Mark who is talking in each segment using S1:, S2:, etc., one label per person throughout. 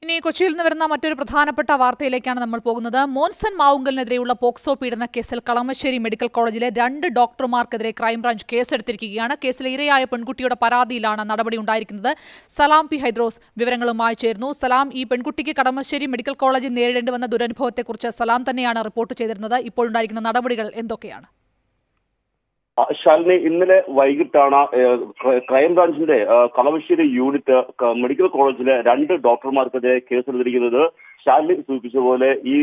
S1: ഇനി കൊച്ചിയിൽ നിന്ന് വരുന്ന മറ്റൊരു പ്രധാനപ്പെട്ട വാർത്തയിലേക്കാണ് നമ്മൾ പോകുന്നത്. മോൻസൺ മാവുങ്കലിനെതിരെയുള്ള പോക്സോ പീഡന കേസിൽ കളമശ്ശേരി മെഡിക്കൽ കോളേജിലെ 2 ഡോക്ടർമാർക്കെതിരെ ക്രൈംബ്രാഞ്ച് കേസെടുത്തിരിക്കുകയാണ്. കേസിലെ ഇരയായ പെൺകുട്ടിയുടെ പരാതിയിലാണ് നടപടി ഉണ്ടായിരിക്കുന്നത്. സലാം പി ഹൈദ്രോസ് വിവരങ്ങളുമായി ചേർന്നു. സലാം, ഈ പെൺകുട്ടിക്ക് കളമശ്ശേരി മെഡിക്കൽ കോളേജിൽ നേരിടേണ്ടി വന്ന ദുരനുഭവത്തെക്കുറിച്ച് സലാം തന്നെയാണ് റിപ്പോർട്ട് ചെയ്തിരുന്നത്. ഇപ്പോഴുണ്ടായിരിക്കുന്ന നടപടികൾ എന്തൊക്കെയാണ്?
S2: ശാലിനി, ഇന്നലെ വൈകിട്ടാണ് ക്രൈംബ്രാഞ്ചിന്റെ കളമശ്ശേരി യൂണിറ്റ് മെഡിക്കൽ കോളേജിലെ 2 ഡോക്ടർമാർക്കെതിരെ കേസെടുത്തിരിക്കുന്നത്. ശാലിനി സൂചിപ്പിച്ച പോലെ ഈ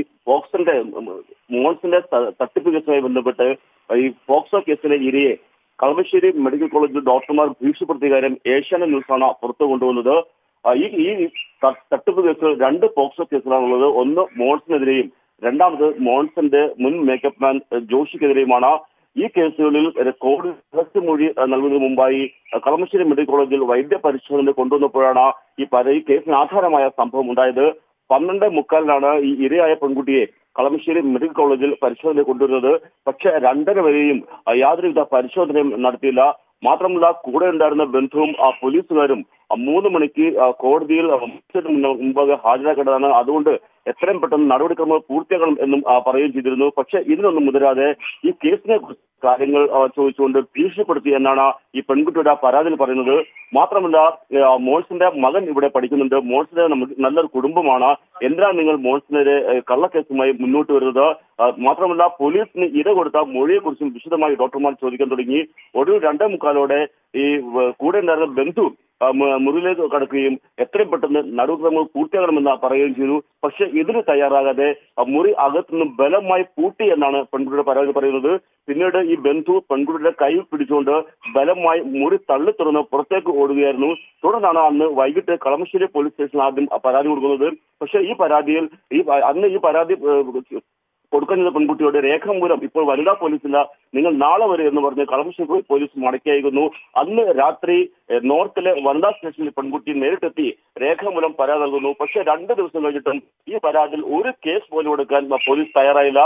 S2: മോൻസിന്റെ തട്ടിപ്പ് കേസുമായി ബന്ധപ്പെട്ട് ഈ പോക്സോ കേസിലെ ഇരയെ കളമശ്ശേരി മെഡിക്കൽ കോളേജിലെ ഡോക്ടർമാർ ഭീഷണിപ്പെടുത്തിയ കാര്യം ഏഷ്യാനെറ്റ് ന്യൂസാണ് പുറത്തു കൊണ്ടുവന്നത്. ഈ തട്ടിപ്പ് കേസ് 2 പോക്സോ കേസുകളാണുള്ളത്. ഒന്ന് മോൻസിനെതിരെയും രണ്ടാമത് മോൻസിന്റെ മുൻ മേക്കപ്പ് മാൻ ജോഷിക്കെതിരെയുമാണ്. ഈ കേസുകളിൽ കോടതി രഹസ്യമൊഴി നൽകുന്നതിന് മുമ്പായി കളമശ്ശേരി മെഡിക്കൽ കോളേജിൽ വൈദ്യ പരിശോധന കൊണ്ടുവന്നപ്പോഴാണ് ഈ കേസിന് ആധാരമായ സംഭവം ഉണ്ടായത്. 12:45 ഈ ഇരയായ പെൺകുട്ടിയെ കളമശ്ശേരി മെഡിക്കൽ കോളേജിൽ പരിശോധന കൊണ്ടുവരുന്നത്. പക്ഷെ 2:30 വരെയും യാതൊരുവിധ പരിശോധനയും നടത്തിയില്ല. മാത്രമല്ല, കൂടെ ഉണ്ടായിരുന്ന ബന്ധുവും പോലീസുകാരും 3 മണിക്ക് കോടതിയിൽ മുമ്പാകെ ഹാജരാക്കേണ്ടതാണ്. അതുകൊണ്ട് എത്രയും പെട്ടെന്ന് നടപടിക്രമങ്ങൾ പൂർത്തിയാക്കണം എന്നും പറയുകയും ചെയ്തിരുന്നു. പക്ഷെ ഇതിനൊന്നും മുതിരാതെ ഈ കേസിനെ കുറിച്ച് കാര്യങ്ങൾ ചോദിച്ചുകൊണ്ട് ഭീഷണിപ്പെടുത്തി എന്നാണ് ഈ പെൺകുട്ടിയുടെ പരാതിയിൽ പറയുന്നത്. മാത്രമല്ല, മോൻസിന്റെ മകൻ ഇവിടെ പഠിക്കുന്നുണ്ട്. മോൻസിന്റെ നല്ലൊരു കുടുംബമാണ്. എന്തിനാണ് നിങ്ങൾ മോൻസിനെതിരെ കള്ളക്കേസുമായി മുന്നോട്ട് വരുന്നത്? മാത്രമല്ല, പോലീസിന് ഇര കൊടുത്ത മൊഴിയെക്കുറിച്ചും വിശദമായി ഡോക്ടർമാർ ചോദിക്കാൻ തുടങ്ങി. ഒടുവിൽ 2:45 ഈ കൂടെ ഉണ്ടായിരുന്ന ബന്ധു മുറിയിലേക്ക് കടക്കുകയും എത്രയും പെട്ടെന്ന് നടപടിക്രമങ്ങൾ പൂർത്തിയാകണമെന്ന് പറയുകയും ചെയ്തു. പക്ഷെ ഇതിന് തയ്യാറാകാതെ മുറി അകത്തുനിന്നും ബലമായി പൂട്ടി എന്നാണ് പെൺകുട്ടിയുടെ പരാതി പറയുന്നത്. പിന്നീട് ഈ ബന്ധു പെൺകുട്ടിയുടെ കൈ പിടിച്ചുകൊണ്ട് ബലമായി മുറി തള്ളി തുറന്ന് പുറത്തേക്ക് ഓടുകയായിരുന്നു. തുടർന്നാണ് അന്ന് വൈകിട്ട് കളമശ്ശേരി പോലീസ് സ്റ്റേഷനിൽ ആദ്യം പരാതി കൊടുക്കുന്നത്. പക്ഷേ ഈ പരാതിയിൽ അന്ന് ഈ പരാതി കൊടുക്കുന്ന പെൺകുട്ടിയോട് രേഖാമൂലം ഇപ്പോൾ വനിതാ പോലീസില്ല, നിങ്ങൾ നാളെ വരെ എന്ന് പറഞ്ഞ് കളമശ്ശേരി പോലീസ് മടക്കിയായിരുന്നു. അന്ന് രാത്രി നോർത്തിലെ വനിതാ സ്റ്റേഷനിൽ പെൺകുട്ടി നേരിട്ടെത്തി രേഖാമൂലം പരാതി നൽകുന്നു. പക്ഷേ 2 ദിവസം കഴിഞ്ഞിട്ടും ഈ പരാതിയിൽ ഒരു കേസ് പോലും എടുക്കാൻ പോലീസ് തയ്യാറായില്ല.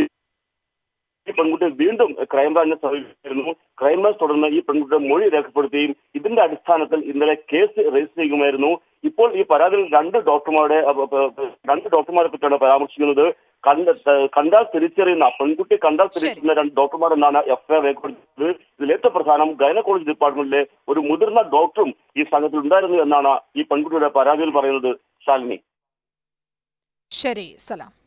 S2: ഈ പെൺകുട്ടി വീണ്ടും ക്രൈംബ്രാഞ്ചിനെ സമീപിച്ചിരുന്നു. ക്രൈംബ്രാഞ്ച് തുടർന്ന് ഈ പെൺകുട്ടിയുടെ മൊഴി രേഖപ്പെടുത്തുകയും ഇതിന്റെ അടിസ്ഥാനത്തിൽ ഇന്നലെ കേസ് രജിസ്റ്റർ ചെയ്യുമായിരുന്നു. ഇപ്പോൾ ഈ പരാതിയിൽ 2 ഡോക്ടർമാരെ പറ്റിയാണ് പരാമർശിക്കുന്നത്. കണ്ടാൽ തിരിച്ചറിയുന്ന പെൺകുട്ടി കണ്ടാൽ തിരിച്ചറിയുന്ന 2 ഡോക്ടർമാർ എന്നാണ് എഫ്ഐആർ രേഖപ്പെടുത്തിയത്. ഇതിലേറ്റവും പ്രധാനം ഗൈനക്കോളജി ഡിപ്പാർട്ട്മെന്റിലെ ഒരു മുതിർന്ന ഡോക്ടറും ഈ സംഘത്തിൽ ഉണ്ടായിരുന്നു എന്നാണ് ഈ പെൺകുട്ടിയുടെ പരാതിയിൽ പറയുന്നത്. ശാലിനി.
S1: ശരി, സലാം.